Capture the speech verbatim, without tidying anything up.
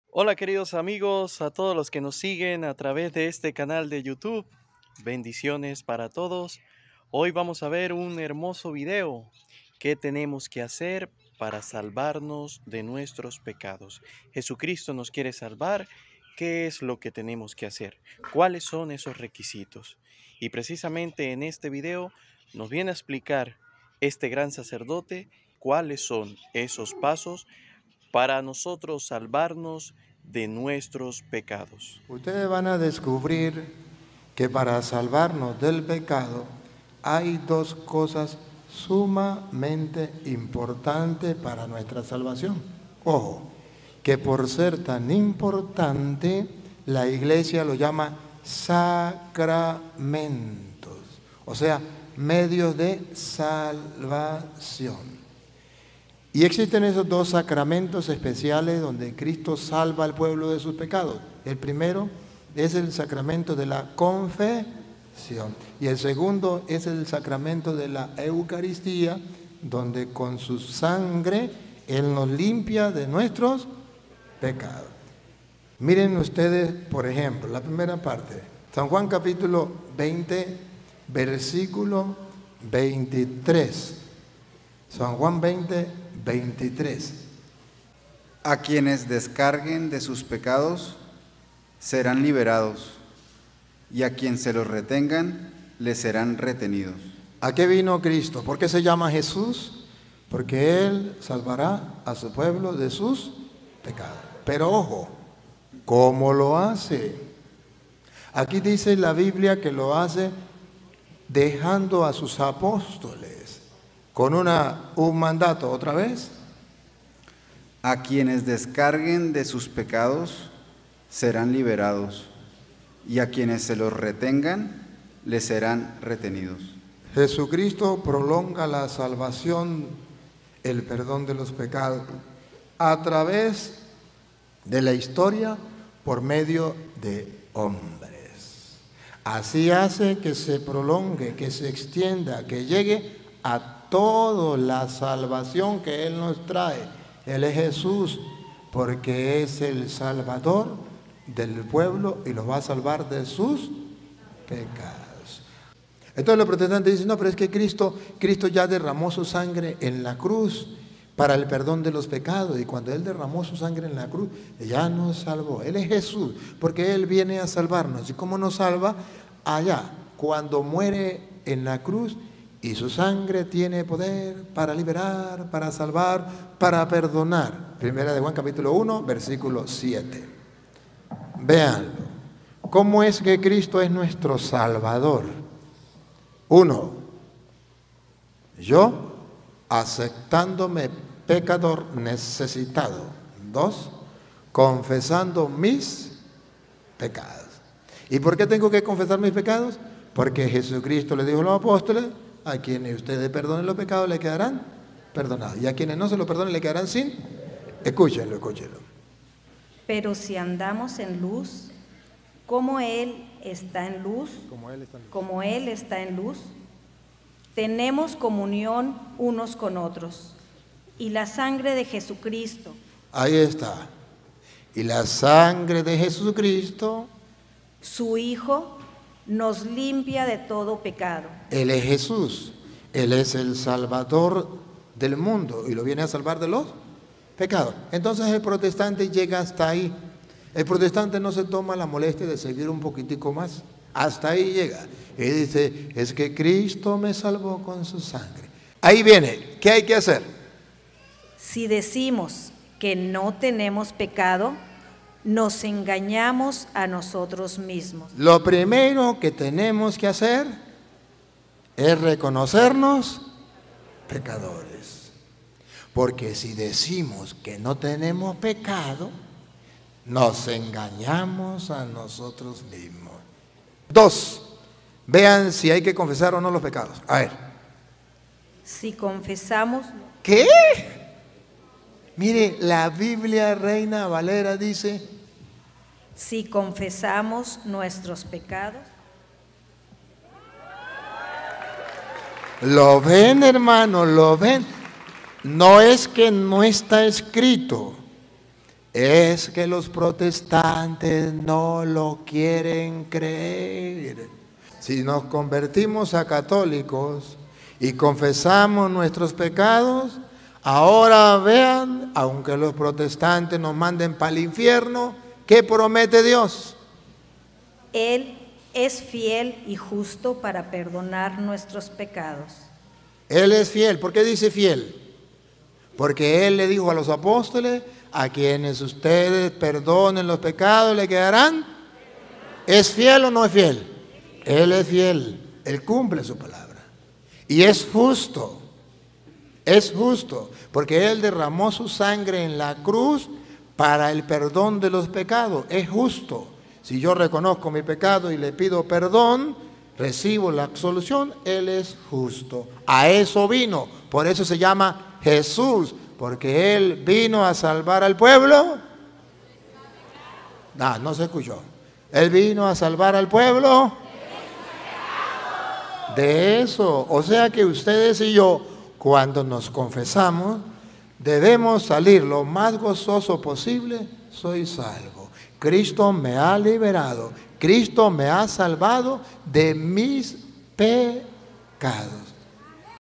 Hola queridos amigos, a todos los que nos siguen a través de este canal de YouTube, bendiciones para todos. Hoy vamos a ver un hermoso video. ¿Qué tenemos que hacer para salvarnos de nuestros pecados? Jesucristo nos quiere salvar. ¿Qué es lo que tenemos que hacer? ¿Cuáles son esos requisitos? Y precisamente en este video nos viene a explicar este gran sacerdote cuáles son esos pasos para nosotros salvarnos de nuestros pecados. Ustedes van a descubrir que para salvarnos del pecado hay dos cosas sumamente importantes para nuestra salvación. Ojo, que por ser tan importante, la iglesia lo llama sacramentos, o sea, medios de salvación. Y existen esos dos sacramentos especiales donde Cristo salva al pueblo de sus pecados. El primero es el sacramento de la confesión y el segundo es el sacramento de la Eucaristía, donde con su sangre Él nos limpia de nuestros pecados. Miren ustedes, por ejemplo, la primera parte, San Juan capítulo veinte, versículo veintitrés. San Juan veinte, veintitrés. A quienes descarguen de sus pecados serán liberados, y a quien se los retengan les serán retenidos. ¿A qué vino Cristo? ¿Por qué se llama Jesús? Porque Él salvará a su pueblo de sus pecados. Pero ojo, ¿cómo lo hace? Aquí dice la Biblia que lo hace dejando a sus apóstoles con una, un mandato, otra vez. A quienes descarguen de sus pecados serán liberados, y a quienes se los retengan les serán retenidos. Jesucristo prolonga la salvación, el perdón de los pecados, a través de la historia por medio de hombres. Así hace que se prolongue, que se extienda, que llegue a toda la salvación que Él nos trae. Él es Jesús, porque es el Salvador del pueblo y los va a salvar de sus pecados. Entonces los protestantes dicen, no, pero es que Cristo, Cristo ya derramó su sangre en la cruz para el perdón de los pecados, y cuando Él derramó su sangre en la cruz, ya nos salvó. Él es Jesús, porque Él viene a salvarnos. ¿Y cómo nos salva? Allá, cuando muere en la cruz, y su sangre tiene poder para liberar, para salvar, para perdonar. Primera de Juan capítulo uno, versículo siete. Véanlo. ¿Cómo es que Cristo es nuestro Salvador? Uno, yo aceptándome pecador necesitado. Dos, confesando mis pecados. ¿Y por qué tengo que confesar mis pecados? Porque Jesucristo le dijo a los apóstoles, a quienes ustedes perdonen los pecados le quedarán perdonados, y a quienes no se los perdonen le quedarán sin. Escúchenlo, escúchenlo. Pero si andamos en luz, como Él está en luz, Como Él está en luz. como Él está en luz, tenemos comunión unos con otros, y la sangre de Jesucristo. Ahí está. Y la sangre de Jesucristo, Su Hijo, nos limpia de todo pecado. Él es Jesús. Él es el Salvador del mundo y lo viene a salvar de los pecados. Entonces el protestante llega hasta ahí. El protestante no se toma la molestia de seguir un poquitico más. Hasta ahí llega. Y dice, es que Cristo me salvó con su sangre. Ahí viene. ¿Qué hay que hacer? Si decimos que no tenemos pecado, nos engañamos a nosotros mismos. Lo primero que tenemos que hacer es reconocernos pecadores. Porque si decimos que no tenemos pecado, nos engañamos a nosotros mismos. Dos, vean si hay que confesar o no los pecados. A ver. Si confesamos, ¿Qué? Mire, la Biblia Reina Valera dice, si confesamos nuestros pecados, ¿lo ven, hermano? ¿Lo ven? No es que no está escrito, Es que los protestantes no lo quieren creer. Si nos convertimos a católicos y confesamos nuestros pecados, ahora vean, aunque los protestantes nos manden para el infierno, ¿qué promete Dios? Él es fiel y justo para perdonar nuestros pecados. Él es fiel. ¿Por qué dice fiel? Porque Él le dijo a los apóstoles, a quienes ustedes perdonen los pecados, ¿le quedarán? ¿Es fiel o no es fiel? Él es fiel. Él cumple su palabra. Y es justo. Es justo. Porque Él derramó su sangre en la cruz para el perdón de los pecados. Es justo. Si yo reconozco mi pecado y le pido perdón, recibo la absolución, Él es justo. A eso vino. Por eso se llama Jesús. Porque Él vino a salvar al pueblo. No, no se escuchó. Él vino a salvar al pueblo de eso. O sea que ustedes y yo, cuando nos confesamos, debemos salir lo más gozoso posible. Soy salvo. Cristo me ha liberado. Cristo me ha salvado de mis pecados.